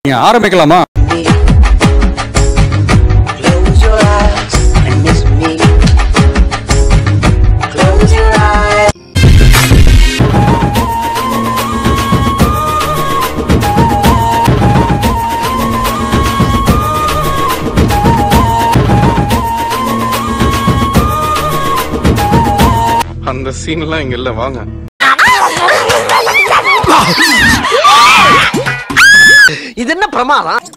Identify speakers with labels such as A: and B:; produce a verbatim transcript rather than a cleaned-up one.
A: நீங்க ஆரம்பிக்கலாமா?
B: அந்த சீன்லாம் இங்க இல்ல, வாங்க.
C: இது என்ன பிரமாதம்?